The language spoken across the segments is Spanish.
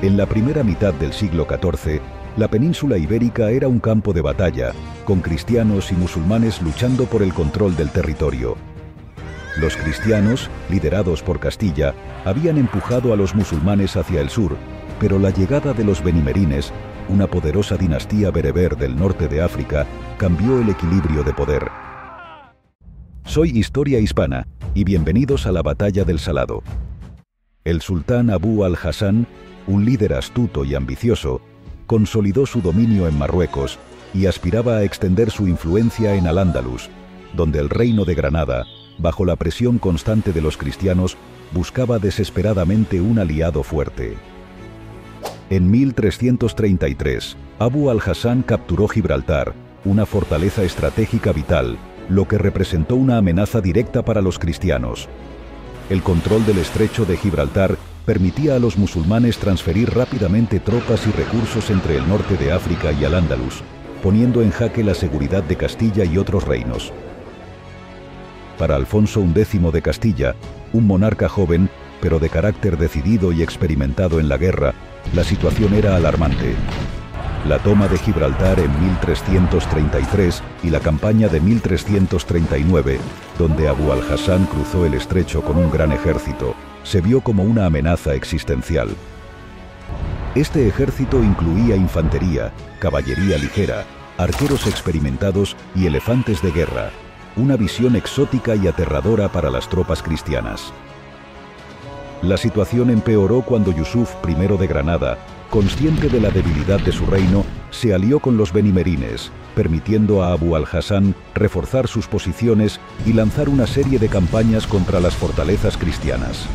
En la primera mitad del siglo XIV, la península ibérica era un campo de batalla, con cristianos y musulmanes luchando por el control del territorio. Los cristianos, liderados por Castilla, habían empujado a los musulmanes hacia el sur, pero la llegada de los benimerines, una poderosa dinastía bereber del norte de África, cambió el equilibrio de poder. Soy Historia Hispana, y bienvenidos a la Batalla del Salado. El sultán Abu al-Hasan, un líder astuto y ambicioso, consolidó su dominio en Marruecos y aspiraba a extender su influencia en Al-Ándalus, donde el reino de Granada, bajo la presión constante de los cristianos, buscaba desesperadamente un aliado fuerte. En 1333, Abu al-Hasan capturó Gibraltar, una fortaleza estratégica vital, lo que representó una amenaza directa para los cristianos. El control del estrecho de Gibraltar permitía a los musulmanes transferir rápidamente tropas y recursos entre el norte de África y Al-Ándalus, poniendo en jaque la seguridad de Castilla y otros reinos. Para Alfonso X de Castilla, un monarca joven, pero de carácter decidido y experimentado en la guerra, la situación era alarmante. La toma de Gibraltar en 1333 y la campaña de 1339, donde Abu al-Hasan cruzó el estrecho con un gran ejército, se vio como una amenaza existencial. Este ejército incluía infantería, caballería ligera, arqueros experimentados y elefantes de guerra, una visión exótica y aterradora para las tropas cristianas. La situación empeoró cuando Yusuf I de Granada, consciente de la debilidad de su reino, se alió con los benimerines, permitiendo a Abu al-Hasan reforzar sus posiciones y lanzar una serie de campañas contra las fortalezas cristianas.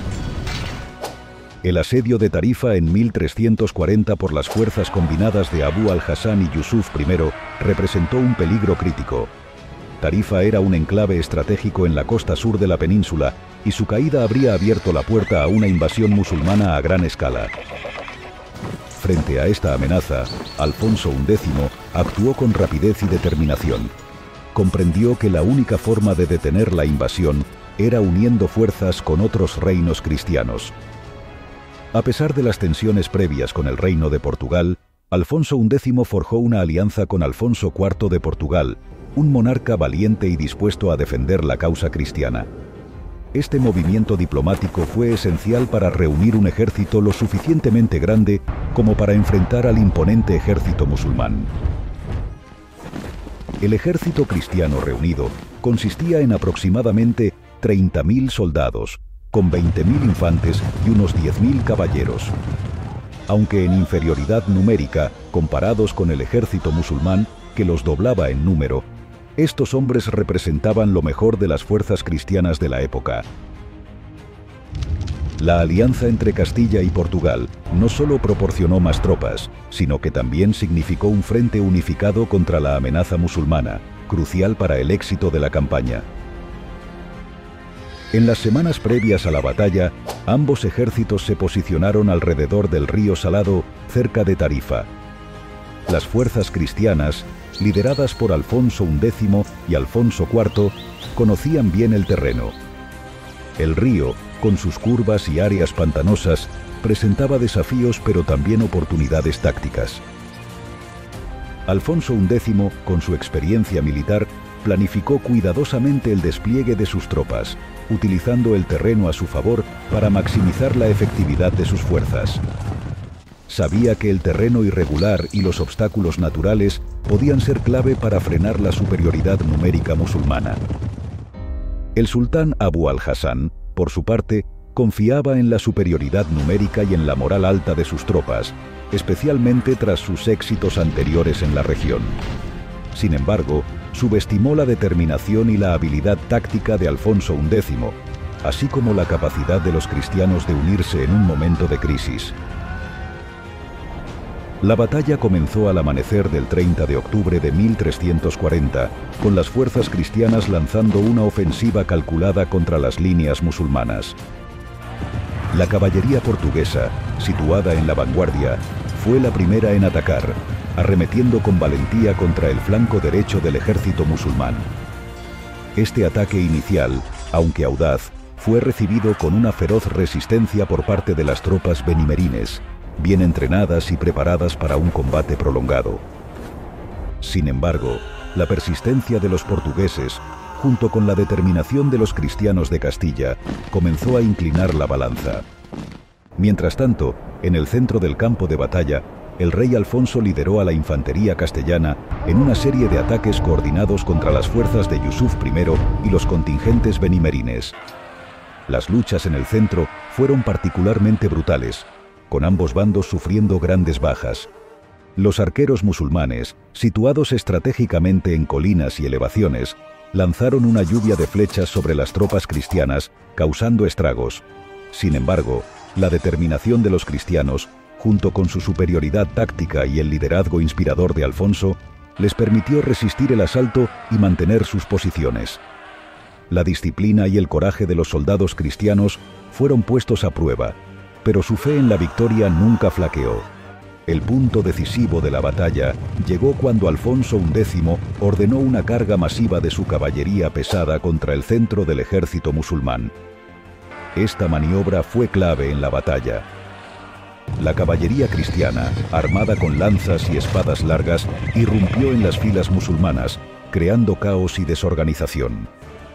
El asedio de Tarifa en 1340 por las fuerzas combinadas de Abu al-Hasan y Yusuf I representó un peligro crítico. Tarifa era un enclave estratégico en la costa sur de la península y su caída habría abierto la puerta a una invasión musulmana a gran escala. Frente a esta amenaza, Alfonso X actuó con rapidez y determinación. Comprendió que la única forma de detener la invasión era uniendo fuerzas con otros reinos cristianos. A pesar de las tensiones previas con el reino de Portugal, Alfonso X forjó una alianza con Alfonso IV de Portugal, un monarca valiente y dispuesto a defender la causa cristiana. Este movimiento diplomático fue esencial para reunir un ejército lo suficientemente grande como para enfrentar al imponente ejército musulmán. El ejército cristiano reunido consistía en aproximadamente 30.000 soldados, con 20.000 infantes y unos 10.000 caballeros. Aunque en inferioridad numérica comparados con el ejército musulmán, que los doblaba en número, estos hombres representaban lo mejor de las fuerzas cristianas de la época. La alianza entre Castilla y Portugal no solo proporcionó más tropas, sino que también significó un frente unificado contra la amenaza musulmana, crucial para el éxito de la campaña. En las semanas previas a la batalla, ambos ejércitos se posicionaron alrededor del río Salado, cerca de Tarifa. Las fuerzas cristianas, lideradas por Alfonso X y Alfonso IV, conocían bien el terreno. El río, con sus curvas y áreas pantanosas, presentaba desafíos pero también oportunidades tácticas. Alfonso X, con su experiencia militar, planificó cuidadosamente el despliegue de sus tropas, utilizando el terreno a su favor para maximizar la efectividad de sus fuerzas. Sabía que el terreno irregular y los obstáculos naturales podían ser clave para frenar la superioridad numérica musulmana. El sultán Abu al-Hasan, por su parte, confiaba en la superioridad numérica y en la moral alta de sus tropas, especialmente tras sus éxitos anteriores en la región. Sin embargo, subestimó la determinación y la habilidad táctica de Alfonso X, así como la capacidad de los cristianos de unirse en un momento de crisis. La batalla comenzó al amanecer del 30 de octubre de 1340, con las fuerzas cristianas lanzando una ofensiva calculada contra las líneas musulmanas. La caballería portuguesa, situada en la vanguardia, fue la primera en atacar, arremetiendo con valentía contra el flanco derecho del ejército musulmán. Este ataque inicial, aunque audaz, fue recibido con una feroz resistencia por parte de las tropas benimerines, bien entrenadas y preparadas para un combate prolongado. Sin embargo, la persistencia de los portugueses, junto con la determinación de los cristianos de Castilla, comenzó a inclinar la balanza. Mientras tanto, en el centro del campo de batalla, el rey Alfonso lideró a la infantería castellana en una serie de ataques coordinados contra las fuerzas de Yusuf I y los contingentes benimerines. Las luchas en el centro fueron particularmente brutales, con ambos bandos sufriendo grandes bajas. Los arqueros musulmanes, situados estratégicamente en colinas y elevaciones, lanzaron una lluvia de flechas sobre las tropas cristianas, causando estragos. Sin embargo, la determinación de los cristianos, junto con su superioridad táctica y el liderazgo inspirador de Alfonso, les permitió resistir el asalto y mantener sus posiciones. La disciplina y el coraje de los soldados cristianos fueron puestos a prueba, pero su fe en la victoria nunca flaqueó. El punto decisivo de la batalla llegó cuando Alfonso X ordenó una carga masiva de su caballería pesada contra el centro del ejército musulmán. Esta maniobra fue clave en la batalla. La caballería cristiana, armada con lanzas y espadas largas, irrumpió en las filas musulmanas, creando caos y desorganización.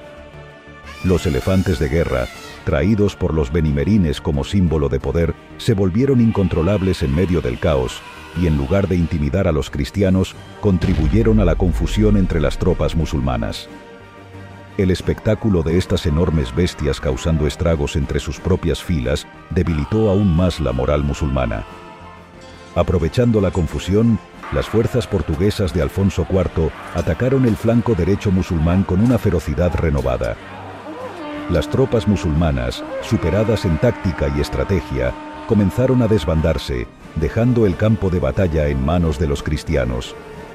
Los elefantes de guerra, traídos por los benimerines como símbolo de poder, se volvieron incontrolables en medio del caos, y en lugar de intimidar a los cristianos, contribuyeron a la confusión entre las tropas musulmanas. El espectáculo de estas enormes bestias causando estragos entre sus propias filas debilitó aún más la moral musulmana. Aprovechando la confusión, las fuerzas portuguesas de Alfonso IV atacaron el flanco derecho musulmán con una ferocidad renovada. Las tropas musulmanas, superadas en táctica y estrategia, comenzaron a desbandarse, dejando el campo de batalla en manos de los cristianos.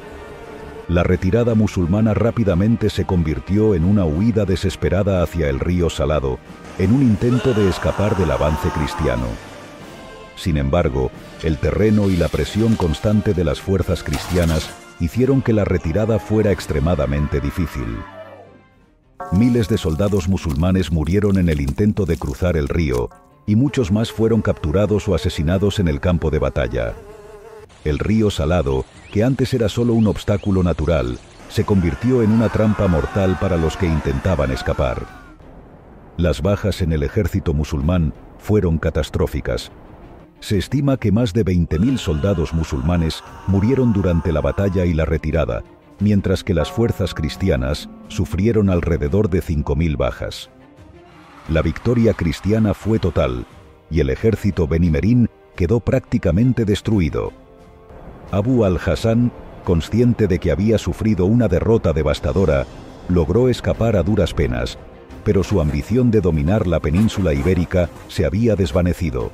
La retirada musulmana rápidamente se convirtió en una huida desesperada hacia el río Salado, en un intento de escapar del avance cristiano. Sin embargo, el terreno y la presión constante de las fuerzas cristianas hicieron que la retirada fuera extremadamente difícil. Miles de soldados musulmanes murieron en el intento de cruzar el río, y muchos más fueron capturados o asesinados en el campo de batalla. El río Salado, que antes era solo un obstáculo natural, se convirtió en una trampa mortal para los que intentaban escapar. Las bajas en el ejército musulmán fueron catastróficas. Se estima que más de 20.000 soldados musulmanes murieron durante la batalla y la retirada, mientras que las fuerzas cristianas sufrieron alrededor de 5.000 bajas. La victoria cristiana fue total, y el ejército benimerín quedó prácticamente destruido. Abu al-Hasan, consciente de que había sufrido una derrota devastadora, logró escapar a duras penas, pero su ambición de dominar la península ibérica se había desvanecido.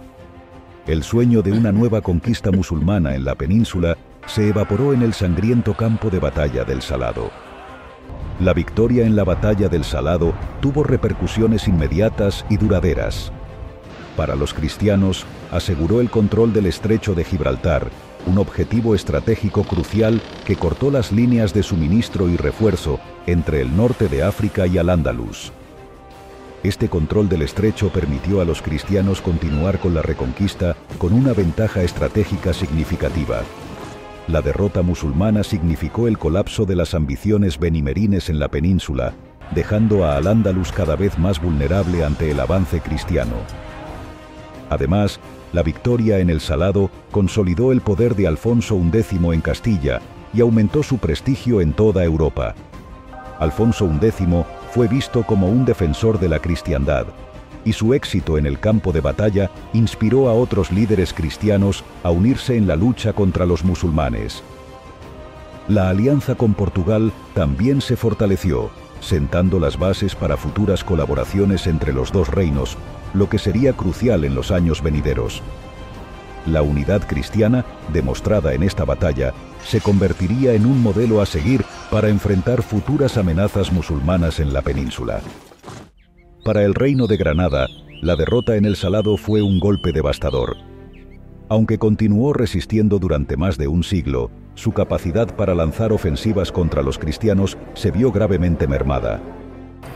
El sueño de una nueva conquista musulmana en la península se evaporó en el sangriento campo de batalla del Salado. La victoria en la batalla del Salado tuvo repercusiones inmediatas y duraderas. Para los cristianos, aseguró el control del estrecho de Gibraltar, un objetivo estratégico crucial que cortó las líneas de suministro y refuerzo entre el norte de África y Al-Ándalus. Este control del estrecho permitió a los cristianos continuar con la reconquista con una ventaja estratégica significativa. La derrota musulmana significó el colapso de las ambiciones benimerines en la península, dejando a Al-Ándalus cada vez más vulnerable ante el avance cristiano. Además, la victoria en el Salado consolidó el poder de Alfonso X en Castilla y aumentó su prestigio en toda Europa. Alfonso X fue visto como un defensor de la cristiandad, y su éxito en el campo de batalla inspiró a otros líderes cristianos a unirse en la lucha contra los musulmanes. La alianza con Portugal también se fortaleció, sentando las bases para futuras colaboraciones entre los dos reinos, lo que sería crucial en los años venideros. La unidad cristiana, demostrada en esta batalla, se convertiría en un modelo a seguir para enfrentar futuras amenazas musulmanas en la península. Para el reino de Granada, la derrota en el Salado fue un golpe devastador. Aunque continuó resistiendo durante más de un siglo, su capacidad para lanzar ofensivas contra los cristianos se vio gravemente mermada.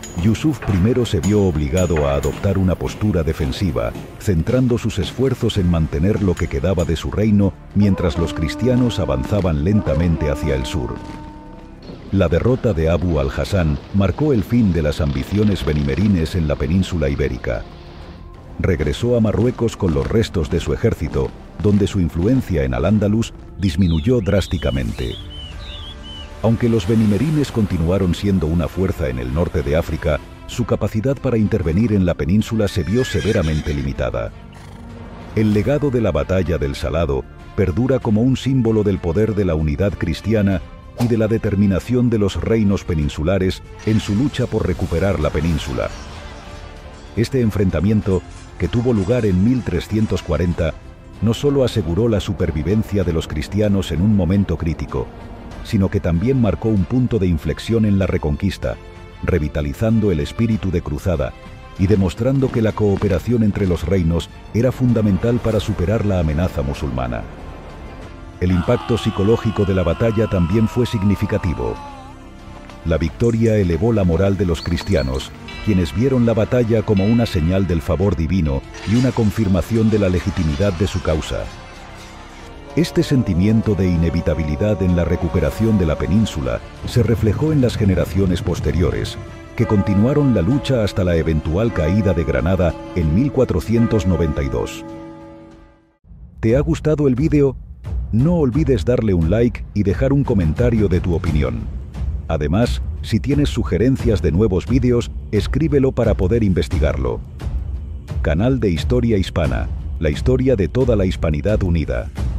Yusuf I se vio obligado a adoptar una postura defensiva, centrando sus esfuerzos en mantener lo que quedaba de su reino mientras los cristianos avanzaban lentamente hacia el sur. La derrota de Abu al-Hasan marcó el fin de las ambiciones benimerines en la península ibérica. Regresó a Marruecos con los restos de su ejército, donde su influencia en Al-Ándalus disminuyó drásticamente. Aunque los benimerines continuaron siendo una fuerza en el norte de África, su capacidad para intervenir en la península se vio severamente limitada. El legado de la batalla del Salado perdura como un símbolo del poder de la unidad cristiana y de la determinación de los reinos peninsulares en su lucha por recuperar la península. Este enfrentamiento, que tuvo lugar en 1340, no solo aseguró la supervivencia de los cristianos en un momento crítico, sino que también marcó un punto de inflexión en la Reconquista, revitalizando el espíritu de cruzada y demostrando que la cooperación entre los reinos era fundamental para superar la amenaza musulmana. El impacto psicológico de la batalla también fue significativo. La victoria elevó la moral de los cristianos, quienes vieron la batalla como una señal del favor divino y una confirmación de la legitimidad de su causa. Este sentimiento de inevitabilidad en la recuperación de la península se reflejó en las generaciones posteriores, que continuaron la lucha hasta la eventual caída de Granada en 1492. ¿Te ha gustado el vídeo? No olvides darle un like y dejar un comentario de tu opinión. Además, si tienes sugerencias de nuevos vídeos, escríbelo para poder investigarlo. Canal de Historia Hispana, la historia de toda la hispanidad unida.